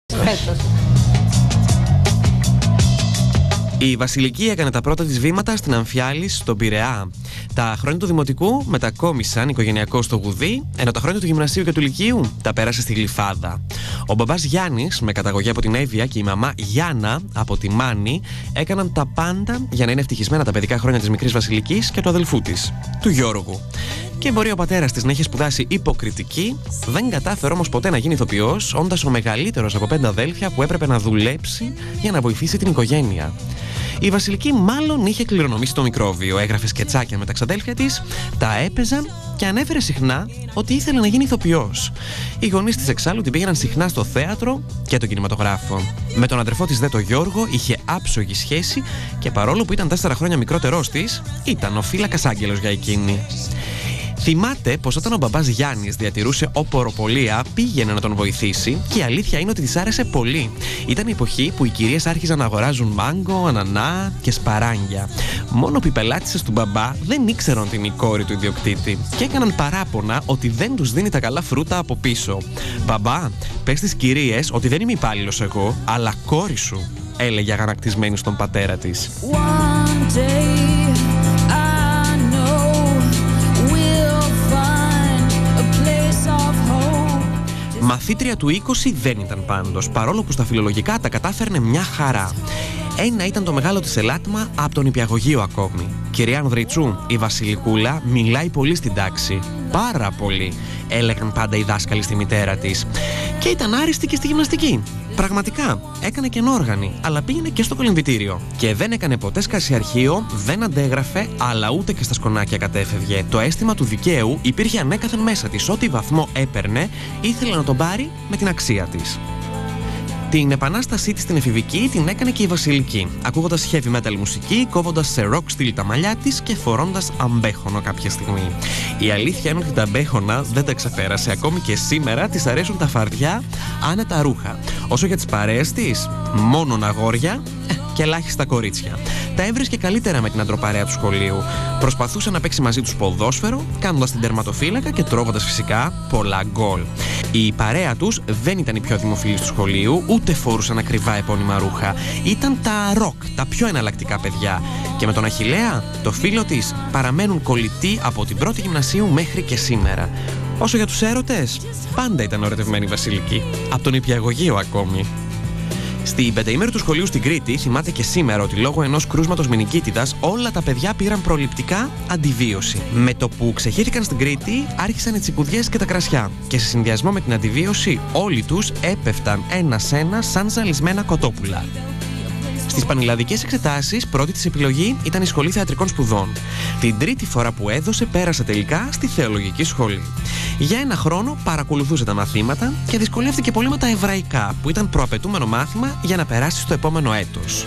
Φέτος. Η Βασιλική έκανε τα πρώτα της βήματα στην Αμφιάλης, στον Πειραιά. Τα χρόνια του Δημοτικού μετακόμισαν οικογενειακό στο Γουδί, ενώ τα χρόνια του Γυμνασίου και του Λυκείου τα πέρασε στη Γλυφάδα. Ο μπαμπάς Γιάννης, με καταγωγή από την Εύβοια, και η μαμά Γιάννα από τη Μάνη έκαναν τα πάντα για να είναι ευτυχισμένα τα παιδικά χρόνια της μικρής Βασιλικής και του αδελφού της, του Γιώργου. Και μπορεί ο πατέρας της να είχε σπουδάσει υποκριτική, δεν κατάφερε όμως ποτέ να γίνει ηθοποιός, όντας ο μεγαλύτερος από 5 αδέλφια που έπρεπε να δουλέψει για να βοηθήσει την οικογένεια. Η Βασιλική μάλλον είχε κληρονομήσει το μικρόβιο, έγραφε σκετσάκια με τα ξαδέλφια της, τα έπαιζαν και ανέφερε συχνά ότι ήθελε να γίνει ηθοποιός. Οι γονείς της εξάλλου την πήγαιναν συχνά στο θέατρο και τον κινηματογράφο. Με τον αδερφό της δε, το Γιώργο, είχε άψογη σχέση και παρόλο που ήταν 4 χρόνια μικρότερός της, ήταν ο φύλακας άγγελος για εκείνη. Θυμάται πως όταν ο μπαμπάς Γιάννης διατηρούσε οποροπολία, πήγαινε να τον βοηθήσει και η αλήθεια είναι ότι της άρεσε πολύ. Ήταν η εποχή που οι κυρίες άρχιζαν να αγοράζουν μάγκο, ανανά και σπαράγγια. Μόνο που οι πελάτισσες του μπαμπά δεν ήξεραν την η κόρη του ιδιοκτήτη και έκαναν παράπονα ότι δεν τους δίνει τα καλά φρούτα από πίσω. «Μπαμπά, πες στις κυρίες ότι δεν είμαι υπάλληλος εγώ, αλλά κόρη σου», έλεγε αγανακτισμένη στον πατέρα της. Μαθήτρια του 20 δεν ήταν πάντως, παρόλο που στα φιλολογικά τα κατάφερνε μια χαρά. Ένα ήταν το μεγάλο της ελάττωμα από τον νηπιαγωγείο ακόμη. «Κυρία Ανδριτσού, η Βασιλικούλα μιλάει πολύ στην τάξη. Πάρα πολύ», έλεγαν πάντα οι δάσκαλοι στη μητέρα της. Και ήταν άριστη και στη γυμναστική. Πραγματικά, έκανε και ενόργανη, αλλά πήγαινε και στο κολυμβητήριο. Και δεν έκανε ποτέ σκασιαρχείο, δεν αντέγραφε, αλλά ούτε και στα σκονάκια κατέφευγε. Το αίσθημα του δικαίου υπήρχε ανέκαθεν μέσα της. Ό,τι βαθμό έπαιρνε, ήθελε να τον πάρει με την αξία της. Την επανάστασή της στην εφηβική την έκανε και η Βασιλική, ακούγοντας heavy metal μουσική, κόβοντας σε rock στυλ τα μαλλιά της και φορώντας αμπέχονο κάποια στιγμή. Η αλήθεια είναι ότι τα αμπέχωνα δεν τα ξεπέρασε. Ακόμη και σήμερα της αρέσουν τα φαρδιά άνετα ρούχα. Όσο για τις παρέες της, μόνον αγόρια και ελάχιστα κορίτσια. Τα έβρισκε καλύτερα με την αντροπαρέα του σχολείου. Προσπαθούσε να παίξει μαζί τους ποδόσφαιρο, κάνοντας την τερματοφύλακα και τρώγοντας φυσικά πολλά γκολ. Η παρέα τους δεν ήταν η πιο δημοφιλής του σχολείου, ούτε φορούσαν ακριβά επώνυμα ρούχα. Ήταν τα ροκ, τα πιο εναλλακτικά παιδιά. Και με τον Αχιλλέα, το φίλο της, παραμένουν κολλητοί από την πρώτη γυμνασίου μέχρι και σήμερα. Όσο για τους έρωτες, πάντα ήταν ερωτευμένη η Βασιλική. Από τον νηπιαγωγείο ακόμη. Στην πενταήμερη του σχολείου στην Κρήτη θυμάται και σήμερα ότι λόγω ενός κρούσματος μηνικίτιδας όλα τα παιδιά πήραν προληπτικά αντιβίωση. Με το που ξεχύθηκαν στην Κρήτη άρχισαν οι τσιπουδιές και τα κρασιά. Και σε συνδυασμό με την αντιβίωση όλοι τους έπεφταν ένα-ένα σαν ζαλισμένα κοτόπουλα. Στις πανελλαδικές εξετάσεις, πρώτη της επιλογή ήταν η Σχολή Θεατρικών Σπουδών. Την τρίτη φορά που έδωσε, πέρασε τελικά στη Θεολογική Σχολή. Για 1 χρόνο παρακολουθούσε τα μαθήματα και δυσκολεύτηκε πολύ με τα εβραϊκά, που ήταν προαπαιτούμενο μάθημα για να περάσει στο επόμενο έτος.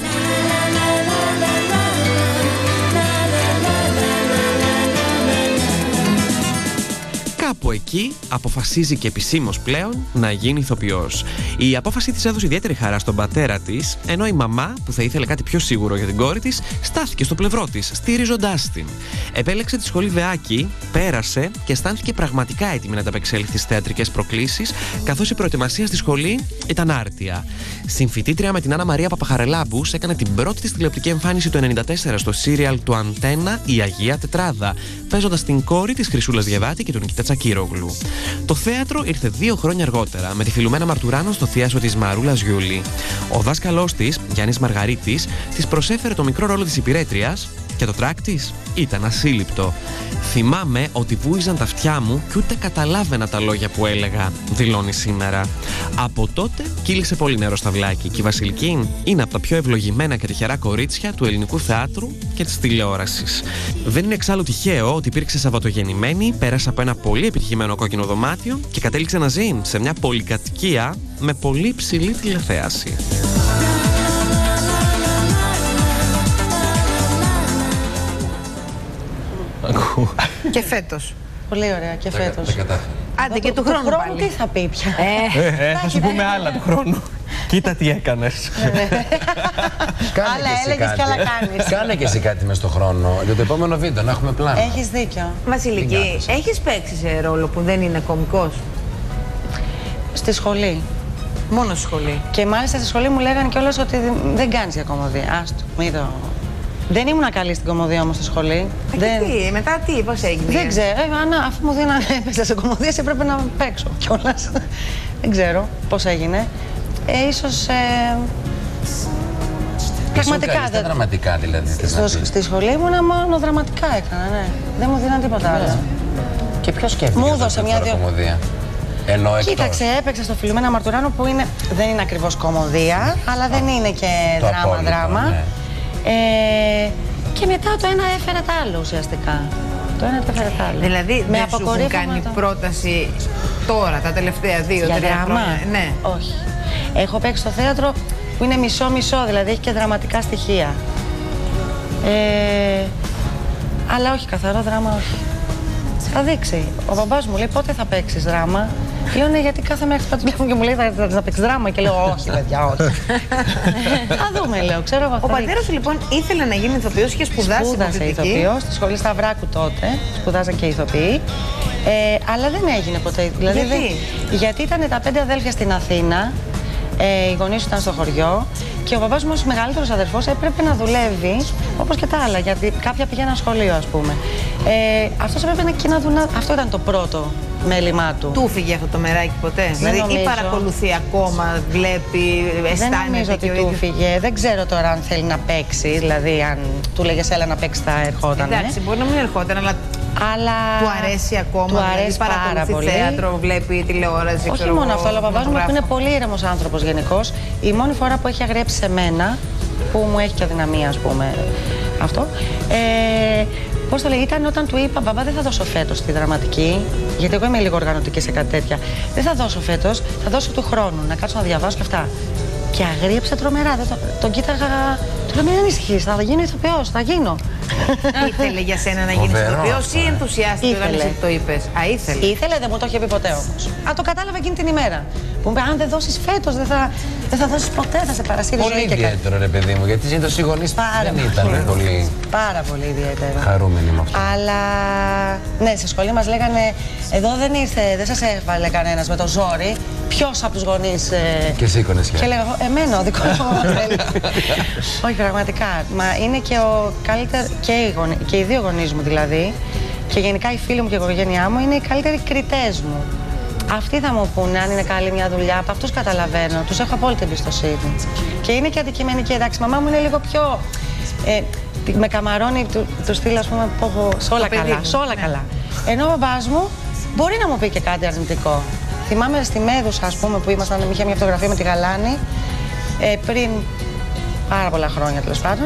Κάπου εκεί αποφασίζει και επισήμως πλέον να γίνει ηθοποιός. Η απόφαση της έδωσε ιδιαίτερη χαρά στον πατέρα της, ενώ η μαμά, που θα ήθελε κάτι πιο σίγουρο για την κόρη της, στάθηκε στο πλευρό της, στηρίζοντάς την. Επέλεξε τη σχολή Δεάκη, πέρασε και αισθάνθηκε πραγματικά έτοιμη να ανταπεξέλθει στις θεατρικές προκλήσεις, καθώς η προετοιμασία στη σχολή ήταν άρτια. Συμφοιτήτρια με την Άννα Μαρία Παπαχαρελάμπους, έκανε την πρώτη της τηλεοπτική εμφάνιση το 1994 στο σύριαλ του Αντένα «Η Αγία Τετράδα», παίζοντας την κόρη της Χρυσούλας Διαβάτη και του Νικήτα Τσακύρογλου. Το θέατρο ήρθε 2 χρόνια αργότερα, με τη Φιλουμένα Μαρτουράνο στο θίασο της Μαρούλας Γιούλη. Ο δάσκαλός της, Γιάννης Μαργαρίτης, της προσέφερε το μικρό ρόλο της υπηρέτριας και το τράκ της ήταν ασύλληπτο. «Θυμάμαι ότι βούιζαν τα αυτιά μου και ούτε καταλάβαινα τα λόγια που έλεγα», δηλώνει σήμερα. Από τότε κύλησε πολύ νερό στα βλάκι και η Βασιλική είναι από τα πιο ευλογημένα και τυχερά κορίτσια του ελληνικού θεάτρου και της τηλεόρασης. Δεν είναι εξάλλου τυχαίο ότι υπήρξε Σαββατογεννημένη, πέρασε από ένα πολύ επιτυχημένο κόκκινο δωμάτιο και κατέληξε να ζει σε μια πολυκατοικία με πολύ ψηλή τηλεθέαση. Και φέτος. Πολύ ωραία, και φέτος. Τα κατάφερε. Άντε και του χρόνου πάλι. Τι θα πει πια. Θα σου πούμε άλλα του χρόνου. Κοίτα τι έκανες. Άλλα έλεγες και άλλα κάνεις. Κάνε και εσύ κάτι μες στο χρόνο για το επόμενο βίντεο, να έχουμε πλάνο. Έχεις δίκιο. Βασιλική, έχεις παίξει σε ρόλο που δεν είναι κωμικός? Στη σχολή. Μόνο στη σχολή. Και μάλιστα στη σχολή μου λέγανε κιόλας ότι δεν κάνεις για κομμωδία. Άστο, μην το. Δεν ήμουν καλή στην κομμωδία όμως στη σχολή. Τι, μετά τι, πώς έγινε? Δεν ξέρω. Αφού μου δίνανε να έπαιζα σε κομμωδίες, έπρεπε να παίξω κιόλας. Δεν ξέρω πώς έγινε. Ίσως. Πραγματικά. Στα δραματικά δηλαδή. Στη σχολή ήμουνα μόνο δραματικά έκανα, ναι. Δεν μου δίνανε τίποτα άλλο. Και ποιο σκέφτηκε μου έδωσε μια κομμωδία? Ενώ εκτός. Κοίταξε, έπαιξα στο Φιλουμένα Μαρτουράνο που δεν είναι ακριβώς κομμωδία, αλλά δεν είναι και δράμα. Ναι. Και μετά το ένα έφερε το άλλο ουσιαστικά. Το ένα έφερε το άλλο. Δηλαδή δεν σου έχουν κάνει πρόταση τώρα, τα τελευταία 2-3 χρόνια? Ναι. Όχι. Έχω παίξει στο θέατρο που είναι μισό-μισό, δηλαδή έχει και δραματικά στοιχεία. Αλλά όχι, καθαρό δράμα όχι. Θα δείξει. Ο μπαμπάς μου λέει πότε θα παίξεις δράμα. Λέω ναι, γιατί κάθε μέρα χτυπάω το τηλέφωνο και μου λέει θα παίξεις δράμα. Και λέω όχι, παιδιά, όχι. Θα δούμε, λέω. Ξέρω εγώ. Ο πατέρας σου λοιπόν ήθελε να γίνει ηθοποιός, είχε σπουδάσει. Σπούδασε ηθοποιός στη σχολή Σταυράκου τότε. Σπουδάζαν και ηθοποιοί. Αλλά δεν έγινε ποτέ. Δηλαδή, γιατί ήταν τα 5 αδέλφια στην Αθήνα. Οι γονείς ήταν στο χωριό και ο μπαμπάς μου ως μεγαλύτερος αδερφός έπρεπε να δουλεύει όπως και τα άλλα, γιατί κάποια πήγαιναν σχολείο, ας πούμε. Αυτός έπρεπε και να δουν. Αυτό ήταν το πρώτο μέλημά του. Του φύγε αυτό το μεράκι ποτέ? Δηλαδή, ή παρακολουθεί ακόμα, βλέπει, αισθάνεται? Δεν νομίζω ότι του φύγε. Δεν ξέρω τώρα αν θέλει να παίξει. Δηλαδή, αν του λέγες έλα να παίξει, θα ερχόταν. Εντάξει, μπορεί να μην ερχόταν, αλλά του αρέσει ακόμα. Του αρέσει πάρα πολύ. Θέατρο, βλέπει τηλεόραση. Όχι μόνο αυτό, αλλά ο μπαμπάς μου που είναι πολύ ήρεμος άνθρωπος γενικώς. Η μόνη φορά που έχει αγριέψει σε μένα, που μου έχει και αδυναμία, ας πούμε, αυτό. Πώς το λέει, ήταν όταν του είπα μπαμπά δεν θα δώσω φέτος τη δραματική, γιατί εγώ είμαι λίγο οργανωτική σε κάτι τέτοια. Δεν θα δώσω φέτος, θα δώσω του χρόνου να κάτσω να διαβάσω και αυτά. Και αγρίεψε τρομερά. Τον κοίταγα. Του λέω μην ανησυχείς, θα γίνω ηθοποιός, θα γίνω. Ήθελε για σένα να γίνεις ηθοποιός ή ενθουσιάστηκε όταν εσύ το είπες? Ήθελε. Ήθελε, δεν μου το είχε πει ποτέ όμως. Το κατάλαβα εκείνη την ημέρα. Που μου είπε αν δεν δώσεις φέτος, δεν θα δώσεις ποτέ, θα σε παρασύρει. Πολύ ιδιαίτερο ρε παιδί μου, γιατί συνήθως οι γονείς δεν ήταν πολύ. Πάρα πολύ ιδιαίτερο. Χαρούμενοι με αυτό. Αλλά ναι, στη σχολή μας λέγανε εδώ δεν σας έβαλε κανένας με το ζόρι. Ποιος από τους γονείς. Και σήκωνες χέρι. Και λέγα ο δικός μου θέλει. Όχι, πραγματικά. Μα είναι και ο καλύτερο. Και οι δύο γονείς μου δηλαδή. Και γενικά οι φίλοι μου και η οικογένειά μου είναι οι καλύτεροι κριτές μου. Αυτοί θα μου πούνε αν είναι καλή μια δουλειά. Από αυτούς καταλαβαίνω. Τους έχω απόλυτη εμπιστοσύνη. Και είναι και αντικειμενική. Εντάξει, η μαμά μου είναι λίγο πιο. Με καμαρώνει του στυλ, ας πούμε, σε όλα καλά. Σε όλα καλά. Ενώ ο μπαμπάς μου μπορεί να μου πει και κάτι αρνητικό. Θυμάμαι στη Μέδουσα, ας πούμε, που είχε μια φωτογραφία με τη Γαλάνη πριν πάρα πολλά χρόνια, τέλος πάντων.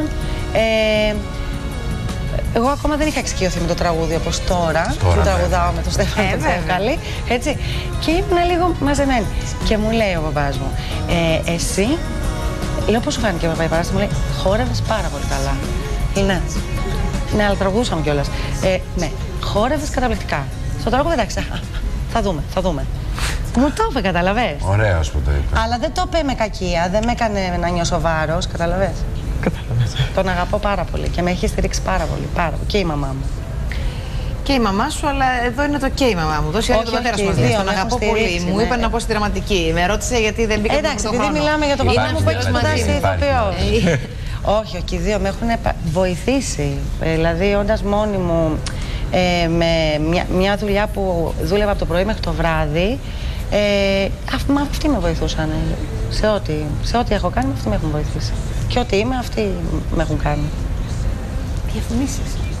Εγώ ακόμα δεν είχα εξοικειωθεί με το τραγούδι όπως τώρα, που τραγουδάω με τον Στέφανο τον Τσέφκαλη, έτσι. Και ήμουν λίγο μαζεμένη. Και μου λέει ο μπαμπάς μου, εσύ, λέω πώς σου φάνηκε η παράσταση, μου λέει, χόρευες πάρα πολύ καλά. Ναι, αλλά τραγουδούσαμε κιόλας. Ναι, χόρευες καταπληκτικά. Στο τραγούδι εντάξει, θα δούμε. Μου το είπε, καταλαβες. Ωραίος που το είπε. Αλλά δεν το είπε με κακία, δεν με έκανε να νιώσω βάρος, καταλαβες. Τον αγαπώ πάρα πολύ και με έχει στηρίξει πάρα πολύ. Και η μαμά μου. Και η μαμά σου, αλλά εδώ είναι το και η μαμά μου. Δώσει το πατέρα σου. Τον αγαπώ πολύ. Μου είπε να πω στη δραματική. Με ρώτησε γιατί δεν μπήκα στον Εντάξει, επειδή μιλάμε για τον παπά μου που έχει σπουδάσει ηθοποιός. Όχι, και οι δύο με έχουν βοηθήσει. Δηλαδή, όντας μόνη μου με μια δουλειά που δούλευα από το πρωί μέχρι το βράδυ, αυτοί με βοηθούσαν. Σε ό,τι έχω κάνει, αυτοί με έχουν βοηθήσει. Και ό,τι είμαι, αυτοί με έχουν κάνει. Διαφημίσεις.